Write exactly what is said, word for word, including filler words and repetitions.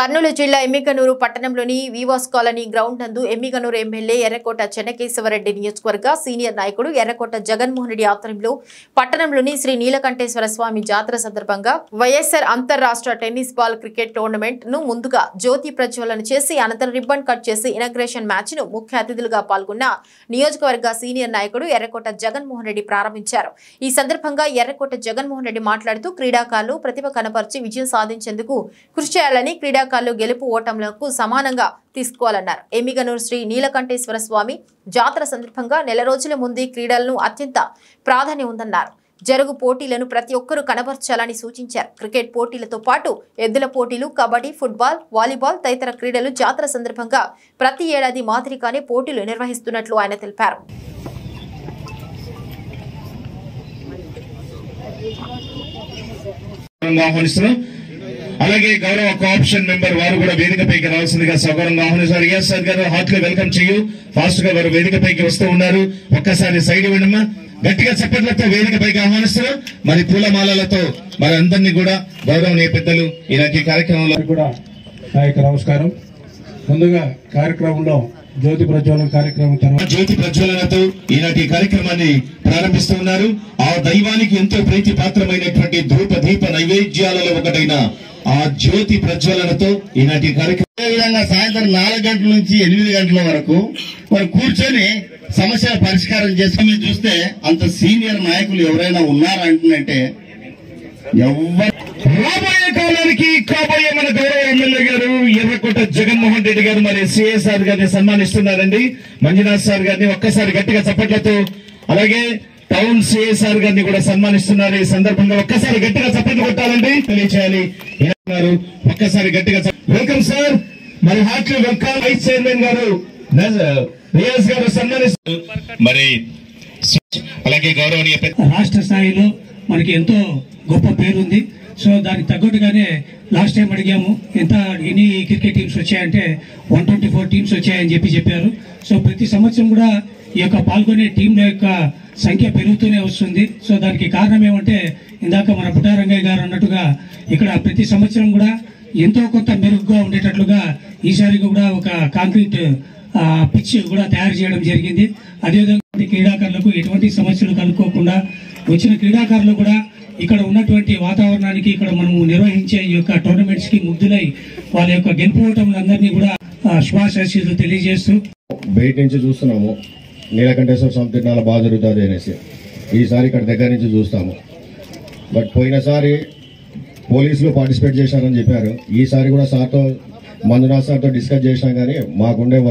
కర్నూలు జిల్లా ఎమ్మిగనూరు పట్టణంలోని వివాస్ colony ground నందు ఎమ్మిగనూరు ఎమ్మెల్యే ఎర్రకోట చెన్నకేశవరెడ్డి నియోజకవర్గ సీనియర్ నాయకుడు ఎర్రకోట జగన్మోహన్ రెడ్డి ఆధ్వర్యంలో పట్టణంలోని శ్రీ నీలకంఠేశ్వర స్వామి జాతర సందర్భంగా వైఎస్ఆర్ అంతర్రాష్ట్ర టెన్నిస్ బాల్ క్రికెట్ టోర్నమెంట్ ను ముందుగా జ్యోతి ప్రజ్వలన చేసి అనంతరం రిబ్బన్ కట్ చేసి ఇనాగ్రేషన్ మ్యాచ్ ను ముఖ్య అతిథులుగా పాల్గొన్న నియోజకవర్గ సీనియర్ నాయకుడు ఎర్రకోట జగన్మోహన్ రెడ్డి ప్రారంభించారు। ఈ సందర్భంగా ఎర్రకోట జగన్మోహన్ రెడ్డి మాట్లాడుతూ క్రీడాకారులు ప్రతిభ కనపరిచి విజయం సాధించేందుకు కృషి చేయాలని క్రీడాకారులు గెలుపు ఓటములకు సమానంగా తీసుకోవాలన్నారు। ఎమ్మిగనూరు శ్రీ నీలకంఠేశ్వర స్వామి జాతర సందర్భంగా నెల రోజుల ముందు క్రీడలను అత్యంత ప్రాధాన్యం ఉందన్నారు। జరుగు పోటీలను ప్రతి ఒక్కరూ కనబర్చాలని సూచించారు। క్రికెట్ పోటీలతో పాటు ఎద్దుల పోటీలు, కబడ్డీ, ఫుట్బాల్, వాలీబాల్ తదితర క్రీడలు జాతర సందర్భంగా ప్రతి ఏడాది మాదిరిగానే పోటీలు నిర్వహిస్తున్నట్లు ఆయన తెలిపారు। అలాగే గౌరవ కోఆప్షన్ మెంబర్ వారు కూడా వేదికపైకి రావాల్సిందిగా సగౌరవంగా ఆహ్వానిస్తారు। రియాజ్ సార్ గారు హార్ట్లీ వెల్కమ్ చేయు ఫాస్ట్ గా వారు వేదికపైకి వస్తూ ఉన్నారు। ఒక్కసారి సైడ్ ఇవ్వండమ్మా, గట్టిగా చప్పట్లతో వేదికపైకి ఆహ్వానిస్తారు। మరి పూలమాలలతో మరి అందరినీ కూడా గౌరవనీయ పెద్దలు ఇలాంటి కార్యక్రమంలో కూడా నాయక నమస్కారం। ముందుగా కార్యక్రమంలో జ్యోతి ప్రజ్వలన కార్యక్రమం తర్వాత జ్యోతి ప్రజ్వలనతో ఈనాటి కార్యక్రమాన్ని ప్రారంభిస్తూ ఉన్నారు। ఆ దైవానికి ఎంతో ప్రీతి పాత్రమైనటువంటి ధూప దీప నైవేద్యాలలో ఒకటైన ఆ జ్యోతి ప్రజ్వలనతో ఈనాటి కార్యక్రమం విధంగా సాయంత్రం నాలుగు గంటల నుంచి ఎనిమిది గంటల వరకు మరి కూర్చొని సమస్యల పరిష్కారం చేసుకుని చూస్తే అంత సీనియర్ నాయకులు ఎవరైనా ఉన్నారా అంటున్నట్టే ఎవరు రాబోయే కాలానికి కాబోయే మన గౌరవ ఎమ్మెల్యే గారు ఎర్రకోట జగన్మోహన్ రెడ్డి గారు మరి సిఎస్ఆర్ గారిని సన్మానిస్తున్నారండి। మంజునాథ్ సార్ గారిని ఒక్కసారి గట్టిగా చప్పట్లతో, అలాగే టౌన్ సిఎస్ఆర్ గారిని కూడా సన్మానిస్తున్నారు। ఈ సందర్భంగా ఒక్కసారి గట్టిగా చప్పట్లు కొట్టాలండి, తెలియచేయాలి। ఒక్కసారి గట్టిగా వెల్కమ్ సార్, మరి హార్ట్లీ వెల్కమ్ వైస్ చైర్మన్ గారు రియాజ్ గారు సన్మానిస్తారు। మరి అలాగే గౌరవనీయ రాష్ట్ర స్థాయిలో మనకి ఎంతో గొప్ప పేరుంది। సో దానికి తగ్గట్టుగానే లాస్ట్ టైం అడిగాము ఎంత ఎన్ని క్రికెట్ టీమ్స్ వచ్చాయంటే వన్ ట్వంటీ ఫోర్ టీమ్స్ వచ్చాయని చెప్పి చెప్పారు। సో ప్రతి సంవత్సరం కూడా ఈ యొక్క పాల్గొనే టీంల యొక్క సంఖ్య పెరుగుతూనే వస్తుంది। సో దానికి కారణం ఏమంటే ఇందాక మన పుట్టారంగయ్య గారు అన్నట్టుగా ఇక్కడ ప్రతి సంవత్సరం కూడా ఎంతో కొంత మెరుగ్గా ఉండేటట్లుగా ఈసారి కూడా ఒక కాంక్రీట్ పిచ్ కూడా తయారు చేయడం జరిగింది। అదేవిధంగా క్రీడాకారులకు ఎటువంటి సమస్యలు కలుక్కోకుండా వచ్చిన క్రీడాకారులు కూడా ఇక్కడ ఉన్నటువంటి వాతావరణానికి ఇక్కడ మనము నిర్వహించే ఈ యొక్క టోర్నమెంట్స్ కి ముగ్ధులై వాళ్ళ యొక్క గెలుపోవటంలందరినీ కూడా శుభాకాంక్షలు తెలియజేస్తూ బయట నుంచి చూస్తున్నాము నీలకంఠేశ్వర స్వామి తిరునాళ్ళ బాగా జరుగుతుంది అనేసి ఈసారి ఇక్కడ దగ్గర నుంచి చూస్తాము। బట్ పోయినసారి పోలీసులు పార్టిసిపేట్ చేశారని చెప్పారు, ఈసారి కూడా సార్తో మంజునాథ్ సార్తో డిస్కస్ చేసినా కానీ మాకుండే